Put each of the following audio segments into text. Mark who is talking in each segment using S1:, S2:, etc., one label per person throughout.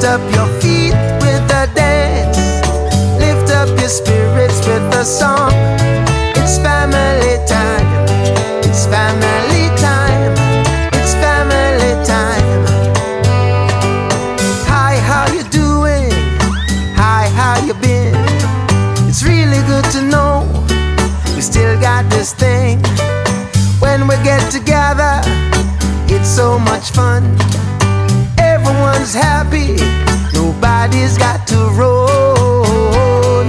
S1: up your feet with a dance. Lift up your spirits with a song. It's family time. It's family time. It's family time. Hi, how you doing? Hi, how you been? It's really good to know we still got this thing. When we get together, it's so much fun. Everyone's happy, nobody's got to roll.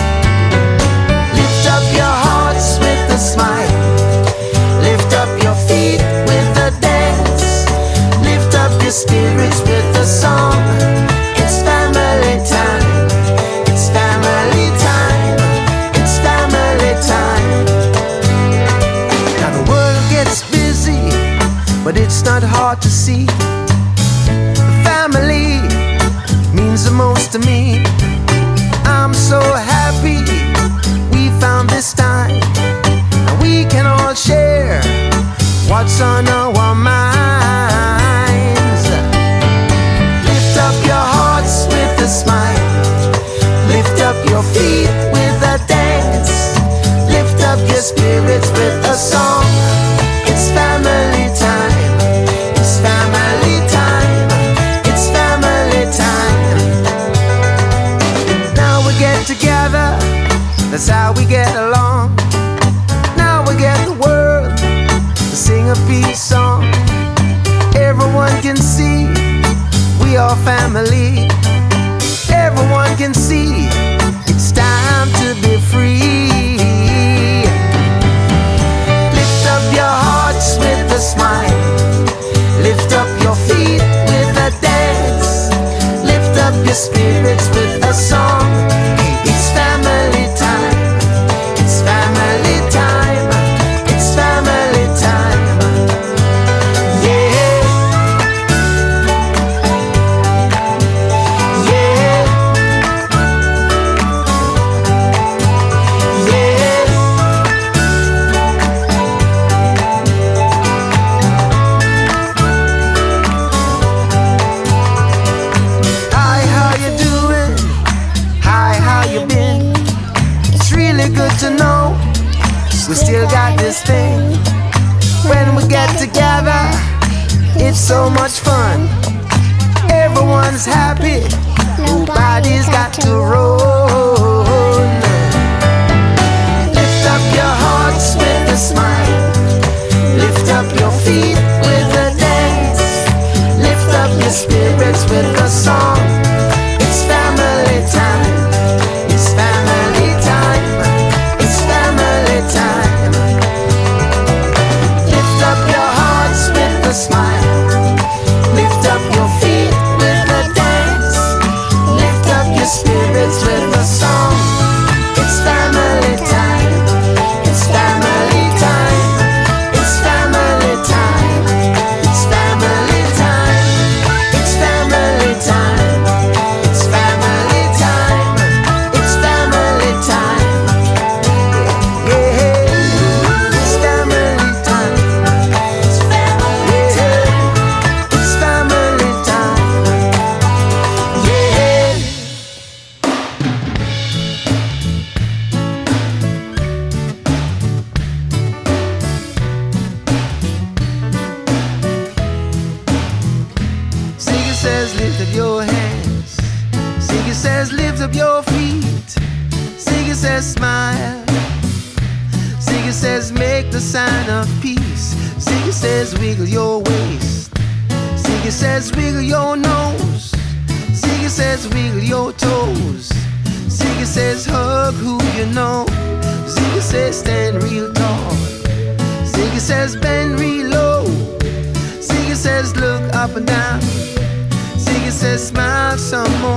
S1: Lift up your hearts with a smile. Lift up your feet with a dance. Lift up your spirits with a song. It's family time. It's family time. It's family time. Now the world gets busy, but it's not hard to see. Family means the most to me. I'm so happy we found this time, and we can all share what's on our minds. Lift up your hearts with a smile. Lift up your feet with a dance. Lift up your spirits with a song. It's family time. It's family time. It's family time. Now we get together, that's how we get along. Now we get the world to sing a peace song. Everyone can see we are family. Everyone can see it's time to be free. Lift up your hearts with a smile. Lift up your feet with a dance. Lift up your spirits with a song. It's family time. It's family time. It's family time. Yeah. Yeah. Yeah. Hi, how you doing? Hi, how you been? It's really good to know we still got this thing. When we get together, it's so much fun. Everyone's happy, nobody's got to roll. Lift up your hearts with a smile. Lift up your feet with a dance. Lift up your spirits with a song. It's family time. It's family time. It's family time. Lift up your hearts with a smile. Lift up your feet with a dance. Lift up your spirits with a song. It's family time. It's family time. It's family time. It's family time. It's family time. It's family time. It's family time. Yeah. It's family time. It's family time. It's family time. Yeah. Siggy says lift up your hands. Siggy says lift up your feet. Siggy says smile. Siggy says make the sign of peace. Siggy says wiggle your waist. Siggy says wiggle your nose. Siggy says wiggle your toes. Siggy says hug who you know. Siggy says stand real tall. Siggy says bend real low. Siggy says look up and down. Siggy says smile some more.